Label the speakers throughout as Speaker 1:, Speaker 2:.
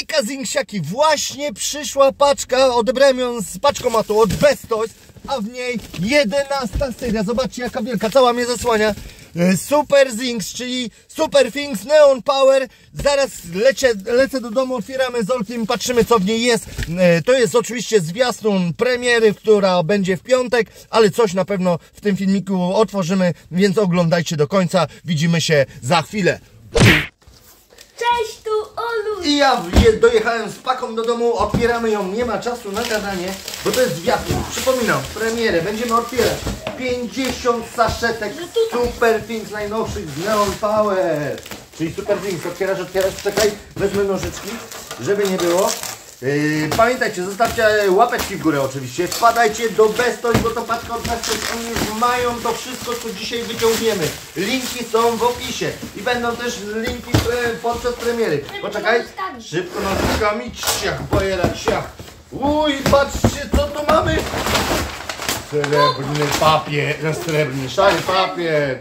Speaker 1: Hejka Zinksiaki, właśnie przyszła paczka, odebrałem ją z paczkomatu od Bestos, a w niej 11 seria, zobaczcie jaka wielka, cała mnie zasłania. Super Zinks, czyli Super Things Neon Power. Zaraz lecę do domu, otwieramy z Olkiem, patrzymy co w niej jest. To jest oczywiście zwiastun premiery, która będzie w piątek, ale coś na pewno w tym filmiku otworzymy, więc oglądajcie do końca. Widzimy się za chwilę.
Speaker 2: Cześć, tu Olu!
Speaker 1: I ja dojechałem z paką do domu, otwieramy ją, nie ma czasu na gadanie, bo to jest zwiastun. Przypominam, premierę, będziemy otwierać 50 saszetek Super Things najnowszych z Neon Power. Czyli Super Things, otwierasz, czekaj, wezmę nożyczki, żeby nie było. Pamiętajcie, zostawcie łapeczki w górę oczywiście, wpadajcie do Bestos, bo to paczka od Bestos, oni już mają to wszystko, co dzisiaj wyciągniemy. Linki są w opisie i będą też linki podczas premiery. Poczekaj, szybko nożyczkami, ciach, bojera, ciach. Uj, patrzcie co tu mamy. Srebrny papier, srebrny, szary papier.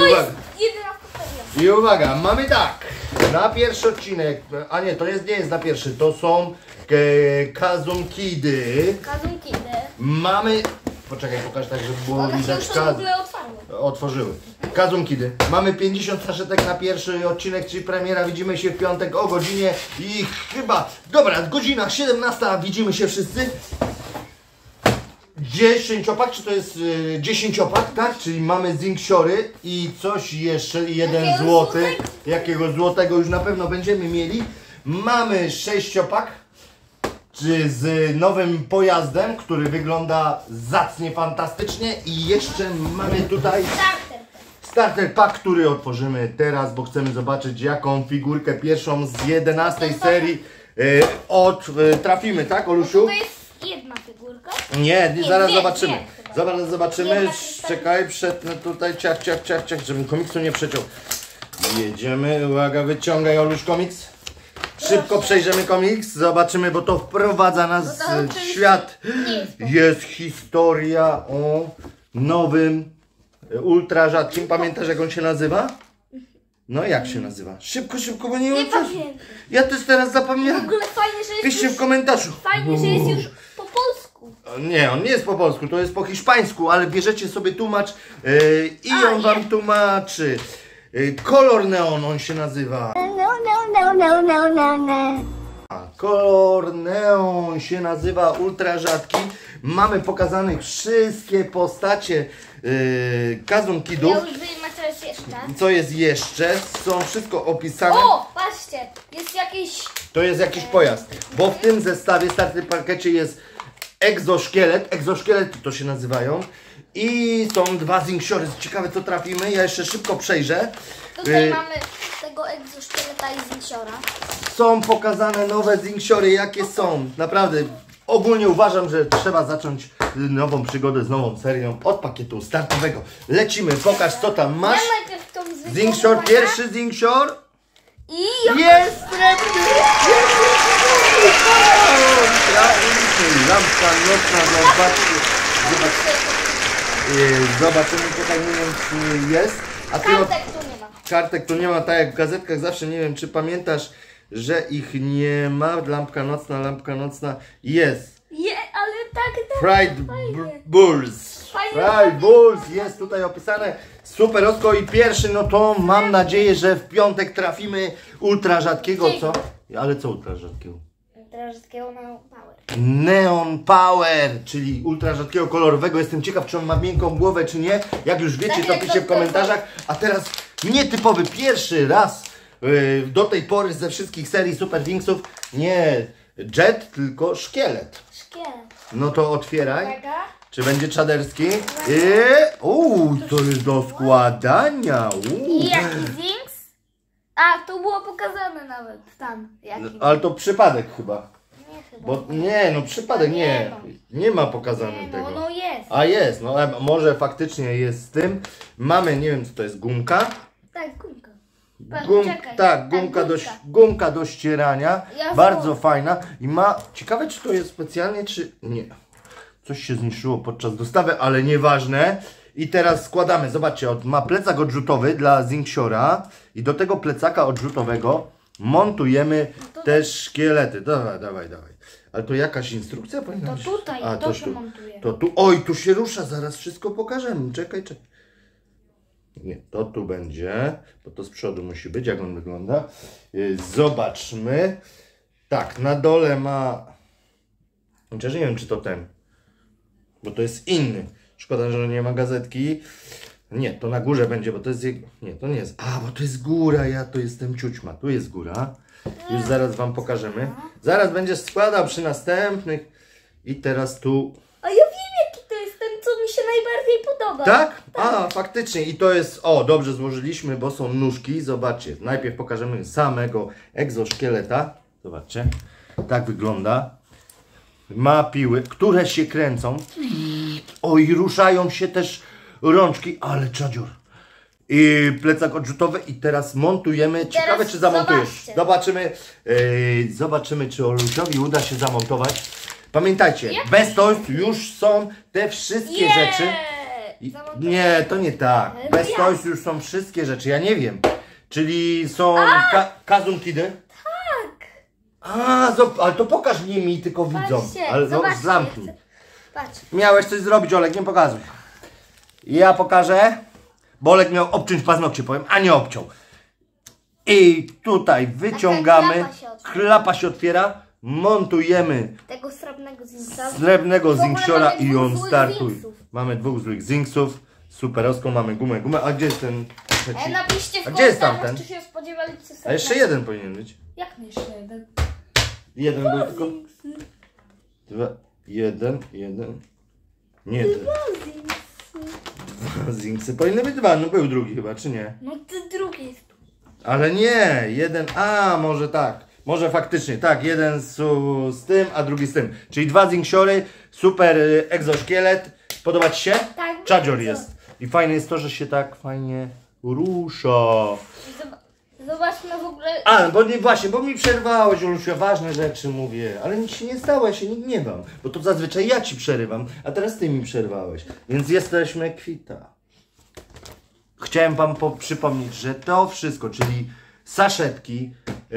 Speaker 1: I uwaga, mamy tak, na pierwszy odcinek, a nie, to nie jest na pierwszy, to są Kazunkidy. Mamy, poczekaj, pokaż tak, żeby było widać. Otworzyły. Kazunkidy. Mamy 50 saszetek na pierwszy odcinek, czyli premiera. Widzimy się w piątek o godzinie i chyba, dobra, godzina 17, widzimy się wszyscy. 10-pak, czy to jest 10-pak, tak? Czyli mamy zinksiory i coś jeszcze, 1 złoty. Jakiego złotego już na pewno będziemy mieli. Mamy 6-pak, czy z nowym pojazdem, który wygląda zacnie, fantastycznie. I jeszcze mamy tutaj starter pack, który otworzymy teraz, bo chcemy zobaczyć jaką figurkę pierwszą z 11 serii trafimy, tak, Olusiu?
Speaker 2: Jedna figurka?
Speaker 1: Nie, zaraz
Speaker 2: dwie,
Speaker 1: zobaczymy.
Speaker 2: Dwie,
Speaker 1: zaraz zobaczymy. Czekaj, przetnę tutaj, ciach, żebym komiksu nie przeciął. Jedziemy, uwaga, wyciągaj Oluś komiks. Szybko przejrzymy komiks, zobaczymy, bo to wprowadza nas w świat. Jest historia o nowym, ultra rzadkim. Pamiętasz jak on się nazywa? No jak się nazywa? Szybko, bo nie wiem. Ja też teraz zapomniałem.
Speaker 2: W ogóle fajnie, że jest
Speaker 1: Piszcie
Speaker 2: już,
Speaker 1: w komentarzu.
Speaker 2: fajnie, że jest już po polsku.
Speaker 1: Nie, on nie jest po polsku, to jest po hiszpańsku, ale bierzecie sobie tłumacz i on wam tłumaczy. Kolor Neon on się nazywa. Kolor Neon się nazywa, ultra rzadki. Mamy pokazanych wszystkie postacie Kazunkidów.
Speaker 2: Ja już wiem, co jest jeszcze.
Speaker 1: Co jest jeszcze? Są wszystko opisane.
Speaker 2: O, patrzcie, jest jakiś...
Speaker 1: To jest jakiś pojazd, bo w tym zestawie, starter pakiecie jest egzoszkielet to się nazywają. I są 2 zinksiory. Ciekawe co trafimy, ja jeszcze szybko przejrzę.
Speaker 2: Tutaj mamy tego egzoszkieleta i zinksiora.
Speaker 1: Są pokazane nowe zinksiory, jakie są. Naprawdę, ogólnie uważam, że trzeba zacząć nową przygodę z nową serią od pakietu startowego. Lecimy, pokaż co tam masz.
Speaker 2: Ja najpierw tą zwykłą
Speaker 1: Zinksior, pierwszy zinksior.
Speaker 2: I
Speaker 1: jest srebrny! Lampka nocna, zobaczymy tutaj, nie wiem czy jest. A ty
Speaker 2: kartek tu nie ma.
Speaker 1: Kartek tu nie ma, tak jak w gazetkach zawsze, nie wiem czy pamiętasz, że ich nie ma. Lampka nocna jest.
Speaker 2: Ale tak
Speaker 1: Fried Bulls. Fried Bulls jest tutaj opisane. Super osko i pierwszy, no to mam nadzieję, że w piątek trafimy ultra rzadkiego, co? Ale co ultra rzadkiego?
Speaker 2: Ultra rzadkiego Neon Power.
Speaker 1: Neon Power, czyli ultra rzadkiego kolorowego. Jestem ciekaw, czy on ma miękką głowę, czy nie. Jak już wiecie, to piszcie w komentarzach. A teraz nietypowy, pierwszy raz do tej pory ze wszystkich serii Super Thingsów nie jet, tylko szkielet. No to otwieraj. Czy będzie czaderski? To jest do składania.
Speaker 2: I jaki Zinks? A, to było pokazane nawet tam.
Speaker 1: Ale to przypadek chyba.
Speaker 2: Nie chyba.
Speaker 1: Bo nie, no przypadek nie. Nie ma pokazane tego.
Speaker 2: No jest.
Speaker 1: A jest, no może faktycznie jest z tym. Mamy, nie wiem co to jest, gumka.
Speaker 2: Tak, gumka.
Speaker 1: Gumka do ścierania.
Speaker 2: Ja
Speaker 1: bardzo fajna. I ma, ciekawe czy to jest specjalnie, czy nie. Coś się zniszczyło podczas dostawy, ale nieważne. I teraz składamy, zobaczcie, ma plecak odrzutowy dla zinksiora. I do tego plecaka odrzutowego montujemy te szkielety. Dawaj, dawaj, dawaj. Ale to jakaś instrukcja powinna
Speaker 2: To
Speaker 1: być?
Speaker 2: tutaj,
Speaker 1: A,
Speaker 2: to
Speaker 1: to
Speaker 2: się
Speaker 1: tu.
Speaker 2: montuje.
Speaker 1: To tu, oj, tu się rusza, zaraz wszystko pokażemy. Czekaj, czekaj. Nie, to tu będzie, bo to z przodu musi być, jak on wygląda. Zobaczmy. Tak, na dole ma... Chociaż nie wiem, czy to ten, bo to jest inny. Szkoda, że nie ma gazetki. Nie, to na górze będzie, bo to jest jego... Nie, to nie jest. A, bo to jest góra, ja to jestem ciućma. Tu jest góra. Już zaraz wam pokażemy. Zaraz będziesz składał przy następnych. I teraz tu...
Speaker 2: A ja wiem, jaki to jest ten, co mi się najbardziej podoba.
Speaker 1: Tak? A, faktycznie. I to jest... O, dobrze złożyliśmy, bo są nóżki. Zobaczcie. Najpierw pokażemy samego egzoszkieleta. Zobaczcie. Tak wygląda. Ma piły, które się kręcą. Oj, ruszają się też rączki, ale czadzior. I plecak odrzutowy i teraz montujemy. Ciekawe, czy zamontujesz.
Speaker 2: zobaczcie.
Speaker 1: Zobaczymy, czy Olusiowi uda się zamontować. Pamiętajcie, bez toast już są te wszystkie rzeczy. Nie, to nie tak. Bez toast już są wszystkie rzeczy, ja nie wiem. Czyli są Kazum Kidy. Ale to pokaż nie mi, tylko widzom.
Speaker 2: Patrzcie,
Speaker 1: Ale no,
Speaker 2: zobaczcie,
Speaker 1: zamknij.
Speaker 2: Patrz.
Speaker 1: Miałeś coś zrobić, Olek, nie pokazuj. Ja pokażę, bo Olek miał obciąć paznokcie, powiem, a nie obciął. I tutaj wyciągamy, klapa się otwiera, montujemy
Speaker 2: Tego
Speaker 1: srebrnego zinksiora
Speaker 2: mamy
Speaker 1: i
Speaker 2: dwóch
Speaker 1: on
Speaker 2: złych
Speaker 1: startuje.
Speaker 2: zinksów.
Speaker 1: Mamy dwóch złych zinksów, superowską, mamy gumę. A gdzie jest ten trzeci?
Speaker 2: Napiszcie w
Speaker 1: A gdzie jest
Speaker 2: komentarzach,
Speaker 1: tamten?
Speaker 2: czy się spodziewaliście
Speaker 1: A jeszcze jeden powinien być.
Speaker 2: Jak nie jeszcze jeden?
Speaker 1: Jeden był tylko... Dwa, jeden. Nie, dwa zinksy. Powinny być dwa, no był drugi chyba, czy nie?
Speaker 2: No ty drugi jest tu.
Speaker 1: Ale nie, jeden, może tak. Może faktycznie, tak, jeden z tym, a drugi z tym. Czyli dwa zinksiory, super egzoszkielet. Podoba ci się?
Speaker 2: Tak,
Speaker 1: Czadzior
Speaker 2: bardzo.
Speaker 1: jest. I fajne jest to, że się tak fajnie rusza.
Speaker 2: Zobaczmy w ogóle...
Speaker 1: Bo nie właśnie, bo mi przerwałeś, Olusia, ważne rzeczy mówię. Ale nic się nie stało, ja się nie gniewam. Bo to zazwyczaj ja ci przerywam, a teraz ty mi przerwałeś. Więc jesteśmy kwita. Chciałem wam przypomnieć, że to wszystko, czyli saszetki,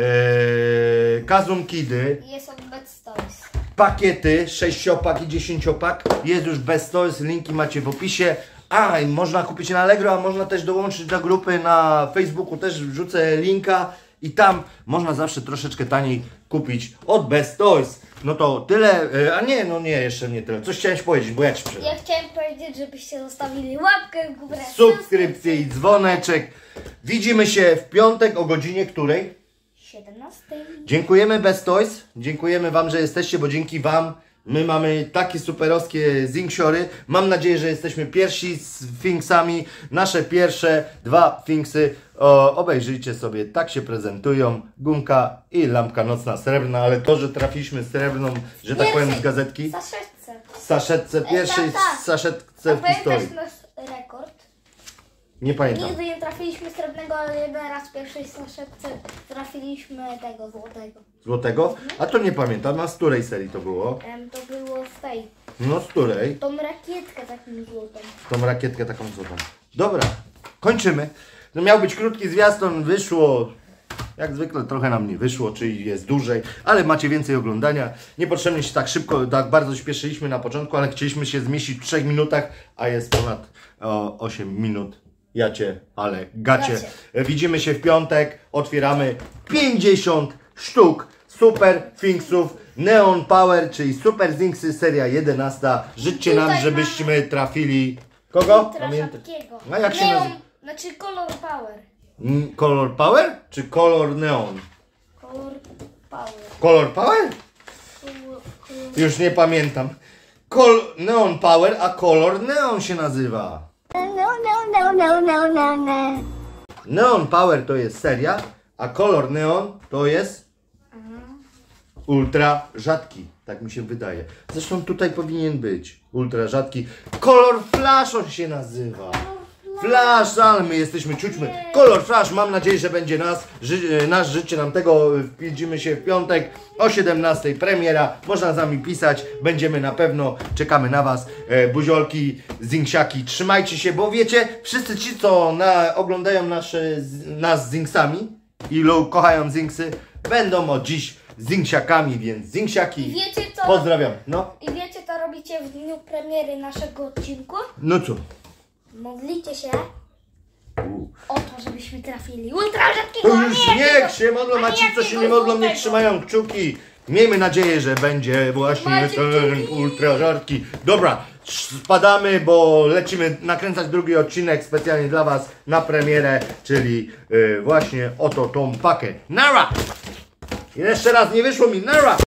Speaker 1: Kazum Kidy,
Speaker 2: Jest on bez toys.
Speaker 1: pakiety, 6-pak i 10-pak, jest już bez toys, linki macie w opisie. I można kupić na Allegro, a można też dołączyć do grupy na Facebooku, też wrzucę linka i tam można zawsze troszeczkę taniej kupić od Best Toys. No to tyle, jeszcze nie tyle. Coś chciałeś powiedzieć, bo ja ci przerwę.
Speaker 2: Ja chciałem powiedzieć, żebyście zostawili łapkę w górę.
Speaker 1: Subskrypcję i dzwoneczek. Widzimy się w piątek o godzinie której?
Speaker 2: 17.
Speaker 1: Dziękujemy Best Toys, dziękujemy wam, że jesteście, bo dzięki wam my mamy takie superowskie zinksiory. Mam nadzieję, że jesteśmy pierwsi z Finksami. Nasze pierwsze dwa Finksy. Obejrzyjcie sobie, tak się prezentują. Gumka i lampka nocna srebrna, ale to, że trafiliśmy srebrną, że tak powiem, z gazetki. Saszetce, pierwszej saszetce w historii.
Speaker 2: Pamiętasz nasz rekord?
Speaker 1: Nie pamiętam.
Speaker 2: Nigdy nie trafiliśmy srebrnego, ale jeden raz w pierwszej saszetce trafiliśmy tego złotego.
Speaker 1: Złotego? A to nie pamiętam. A z której serii to było?
Speaker 2: To było w tej.
Speaker 1: No z której?
Speaker 2: Tą rakietkę taką złotą.
Speaker 1: Tą rakietkę taką złotą. Dobra, kończymy. No miał być krótki zwiastun, wyszło... Jak zwykle trochę nam nie wyszło, czyli jest dłużej, ale macie więcej oglądania. Niepotrzebnie się tak szybko, tak bardzo śpieszyliśmy na początku, ale chcieliśmy się zmieścić w 3 minutach, a jest ponad 8 minut. Ale gacie. Widzimy się w piątek, otwieramy 50 sztuk Super Finksów Neon Power, czyli Super Zinksy seria 11. Życzcie nam, żebyśmy trafili... Kogo?
Speaker 2: Rzadkiego.
Speaker 1: A jak się nazywa?
Speaker 2: Znaczy Color Power.
Speaker 1: Color Power? Czy Color Neon?
Speaker 2: Color Power.
Speaker 1: Color Power? Już nie pamiętam. Neon Power, a Color Neon się nazywa. Neon Power to jest seria, a Color Neon to jest ultra rzadki. Tak mi się wydaje. Zresztą tutaj powinien być ultra rzadki. Color Flash on się nazywa. Flash, ale my jesteśmy, ciućmy. Color Flash, mam nadzieję, że będzie nas, życzcie nam tego. Widzimy się w piątek o 17 premiera. Można z nami pisać, będziemy na pewno, czekamy na was. Buziolki, zinksiaki, trzymajcie się, bo wiecie, wszyscy ci, co oglądają nas z zinksami, ilu kochają Zinksy, będą od dziś Zinksiakami, więc Zinksiaki,
Speaker 2: I wiecie co?
Speaker 1: pozdrawiam. No,
Speaker 2: I wiecie co robicie w dniu premiery naszego odcinku?
Speaker 1: no co?
Speaker 2: Modlicie się
Speaker 1: U.
Speaker 2: o to, żebyśmy trafili ultra
Speaker 1: To
Speaker 2: rzadkiego,
Speaker 1: już niech się modlą, a ci co się nie modlą, niech trzymają kciuki. Miejmy nadzieję, że będzie właśnie
Speaker 2: Trzymajcie
Speaker 1: ten
Speaker 2: kciuki.
Speaker 1: ultra rzadki. Dobra, spadamy, bo lecimy nakręcać drugi odcinek specjalnie dla was na premierę, czyli właśnie oto tą pakę. Nara! Jeszcze raz, nie wyszło mi, nara!